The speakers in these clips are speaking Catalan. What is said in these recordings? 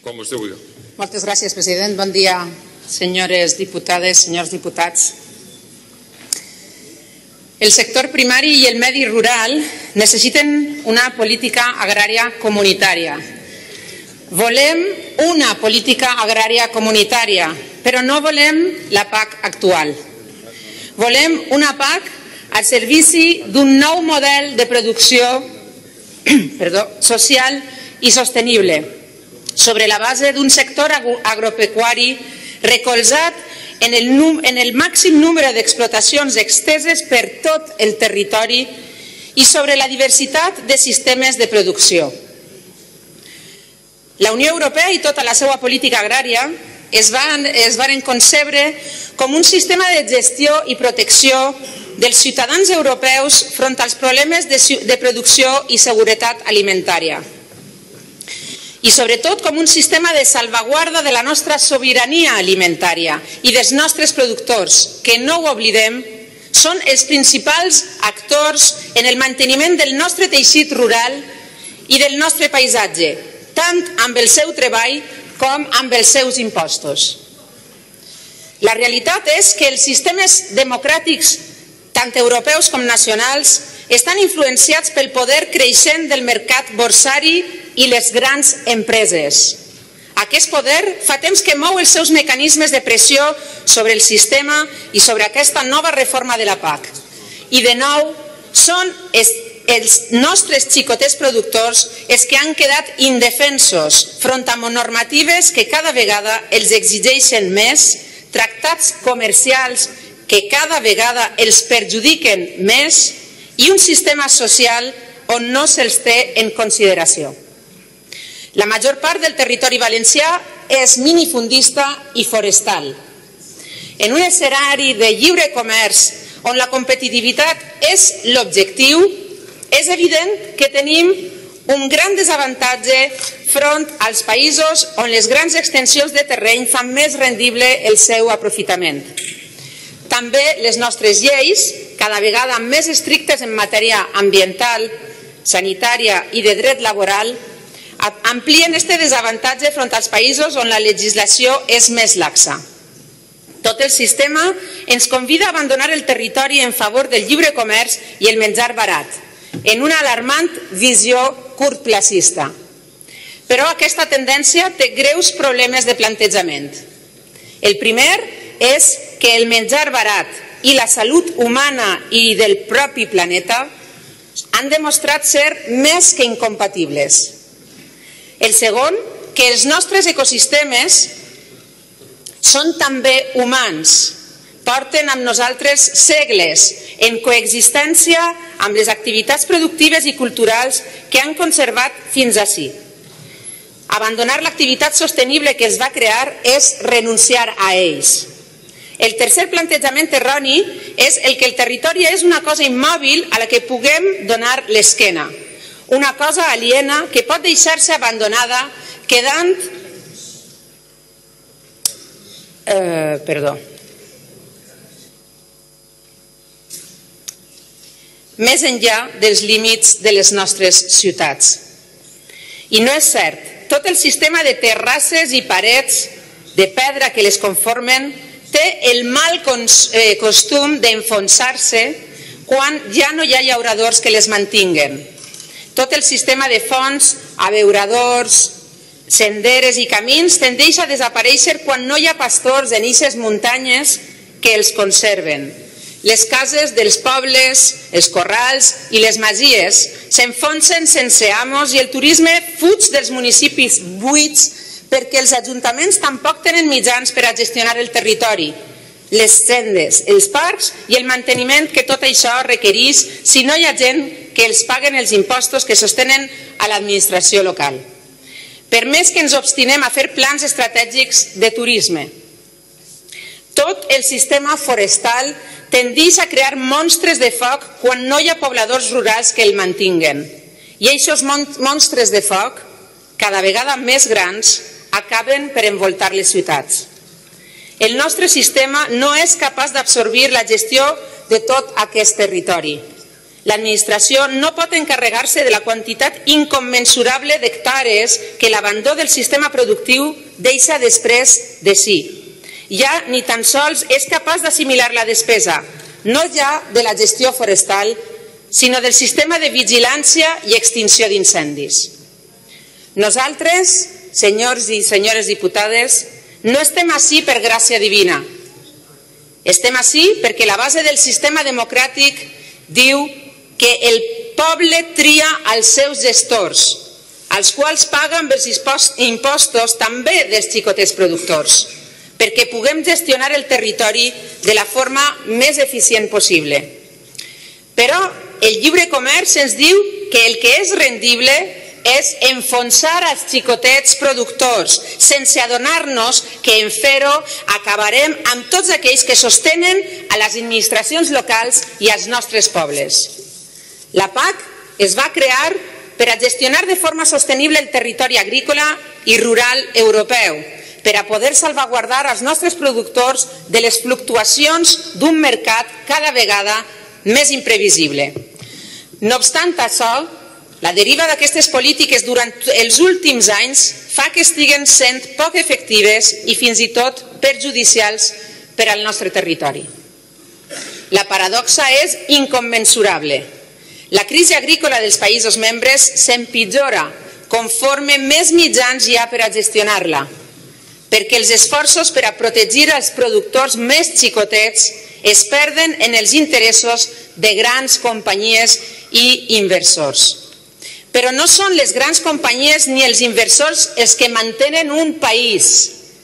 Com vostè vulgui. Moltes gràcies, president. Bon dia, senyores diputades, senyors diputats. El sector primari i el medi rural necessiten una política agrària comunitària. Volem una política agrària comunitària, però no volem la PAC actual. Volem una PAC al servici d'un nou model de producció social i sostenible, sobre la base d'un sector agropecuari recolzat en el màxim número d'explotacions exteses per tot el territori i sobre la diversitat de sistemes de producció. La Unió Europea i tota la seva política agrària es van concebre com un sistema de gestió i protecció dels ciutadans europeus front als problemes de producció i seguretat alimentària. I sobretot com un sistema de salvaguarda de la nostra sobirania alimentària i dels nostres productors, que no ho oblidem, són els principals actors en el manteniment del nostre teixit rural i del nostre paisatge, tant amb el seu treball com amb els seus impostos. La realitat és que els sistemes democràtics, tant europeus com nacionals, estan influenciats pel poder creixent del mercat borsari i les grans empreses. Aquest poder fa temps que mou els seus mecanismes de pressió sobre el sistema i sobre aquesta nova reforma de la PAC. I de nou, són els nostres xicotets productors els que han quedat indefensos front a normatives que cada vegada els exigeixen més, tractats comercials que cada vegada els perjudiquen més i un sistema social on no se'ls té en consideració. La major part del territori valencià és minifundista i forestal. En un escenari de lliure comerç on la competitivitat és l'objectiu, és evident que tenim un gran desavantatge front als països on les grans extensions de terreny fan més rendible el seu aprofitament. També les nostres lleis, cada vegada més estrictes en matèria ambiental, sanitària i de dret laboral, amplien aquest desavantatge front als països on la legislació és més laxa. Tot el sistema ens convida a abandonar el territori en favor del lliure comerç i el menjar barat, en una alarmant visió curtplacista. Però aquesta tendència té greus problemes de plantejament. El primer és que el menjar barat i la salut humana i del propi planeta han demostrat ser més que incompatibles. El segon, que els nostres ecosistemes són també humans, porten amb nosaltres segles en coexistència amb les activitats productives i culturals que han conservat fins ací. Abandonar l'activitat sostenible que es va crear és renunciar a ells. El tercer plantejament erroni és el que el territori és una cosa immòbil a la que puguem donar l'esquena, una cosa aliena que pot deixar-se abandonada quedant més enllà dels límits de les nostres ciutats. I no és cert, tot el sistema de terrasses i parets de pedra que les conformen té el mal costum d'enfonsar-se quan ja no hi ha llauradors que les mantinguen. Tot el sistema de fonts, abeuradors, senderes i camins tendeix a desaparèixer quan no hi ha pastors en aquestes muntanyes que els conserven. Les cases dels pobles, els corrals i les masies s'enfonsen sense amos i el turisme fuig dels municipis buits perquè els ajuntaments tampoc tenen mitjans per a gestionar el territori, les sendes, els parcs i el manteniment que tot això requereix si no hi ha gent que els paguen els impostos que sostenen a l'administració local. Per més que ens obstinem a fer plans estratègics de turisme, tot el sistema forestal tendeix a crear monstres de foc quan no hi ha pobladors rurals que el mantinguen. I aquests monstres de foc, cada vegada més grans, acaben per envoltar les ciutats. El nostre sistema no és capaç d'absorbir la gestió de tot aquest territori. L'administració no pot encarregar-se de la quantitat incommensurable d'hectàrees que l'abandó del sistema productiu deixa després de si. Ja ni tan sols és capaç d'assimilar la despesa, no ja de la gestió forestal, sinó del sistema de vigilància i extinció d'incendis. Nosaltres, senyors i senyores diputades, no estem ací per gràcia divina. Estem ací perquè la base del sistema democràtic diu que el poble tria els seus gestors, als quals paga amb els impostos també dels xicotets productors, perquè puguem gestionar el territori de la forma més eficient possible. Però el lliure comerç ens diu que el que és rendible és enfonsar els xicotets productors, sense adonar-nos que en fer-ho acabarem amb tots aquells que sostenen a les administracions locals i als nostres pobles. La PAC es va crear per a gestionar de forma sostenible el territori agrícola i rural europeu, per a poder salvaguardar els nostres productors de les fluctuacions d'un mercat cada vegada més imprevisible. No obstant això, la deriva d'aquestes polítiques durant els últims anys fa que estiguen sent poc efectives i fins i tot perjudicials per al nostre territori. La paradoxa és incommensurable. La crisi agrícola dels països membres s'empitjora conforme més mitjans hi ha per a gestionar-la, perquè els esforços per a protegir els productors més xicotets es perden en els interessos de grans companyies i inversors. Però no són les grans companyies ni els inversors els que mantenen un país.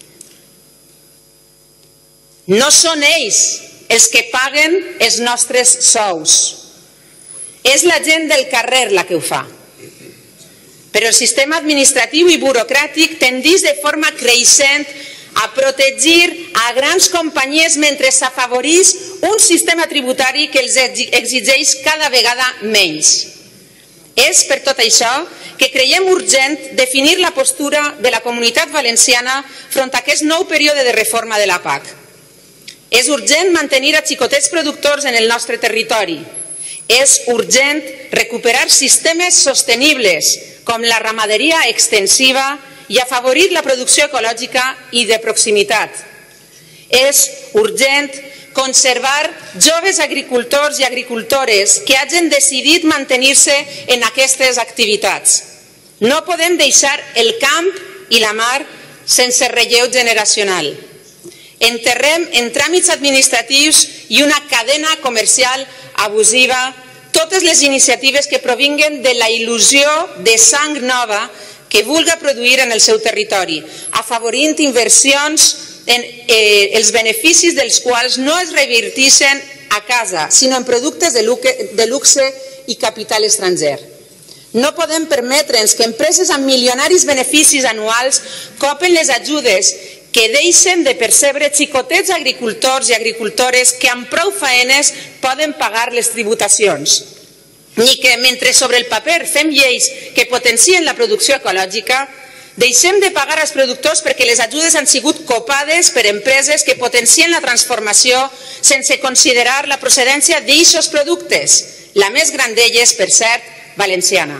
No són ells els que paguen els nostres sous. És la gent del carrer la que ho fa. Però el sistema administratiu i burocràtic tendeix de forma creixent a protegir a grans companyies mentre s'afavoreix un sistema tributari que els exigeix cada vegada menys. És per tot això que creiem urgent definir la postura de la Comunitat Valenciana front a aquest nou període de reforma de la PAC. És urgent mantenir a xicotets productors en el nostre territori. És urgent recuperar sistemes sostenibles com la ramaderia extensiva i afavorir la producció ecològica i de proximitat. És urgent conservar joves agricultors i agricultores que hagin decidit mantenir-se en aquestes activitats. No podem deixar el camp i la mar sense relleu generacional. Enterrem en tràmits administratius i una cadena comercial abusiva totes les iniciatives que provinguen de la il·lusió de sang nova que vulga produir en el seu territori, afavorint inversions els beneficis dels quals no es reverteixen a casa, sinó en productes de luxe i capital estranger. No podem permetre'ns que empreses amb milionaris beneficis anuals copen les ajudes que deixen de percebre xicotets agricultors i agricultores que amb prou faenes poden pagar les tributacions. Ni que mentre sobre el paper fem lleis que potencien la producció ecològica, deixem de pagar als productors perquè les ajudes han sigut copades per empreses que potencien la transformació sense considerar la procedència d'eixos productes, la més gran d'elles, per cert, valenciana.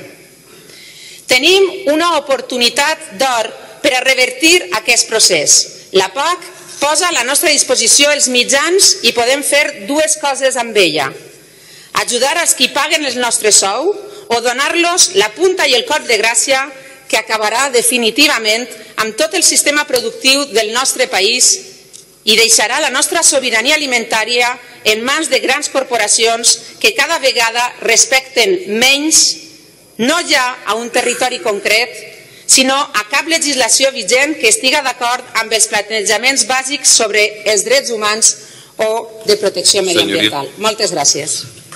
Tenim una oportunitat d'or per a revertir aquest procés. La PAC posa a la nostra disposició els mitjans i podem fer dues coses amb ella. Ajudar als qui paguen el nostre sou o donar-los la punta i el cop de gràcia que acabarà definitivament amb tot el sistema productiu del nostre país i deixarà la nostra sobirania alimentària en mans de grans corporacions que cada vegada respecten menys no ja a un territori concret, sinó a cap legislació vigent que estiga d'acord amb els plantejaments bàsics sobre els drets humans o de protecció mediambiental. Moltes gràcies.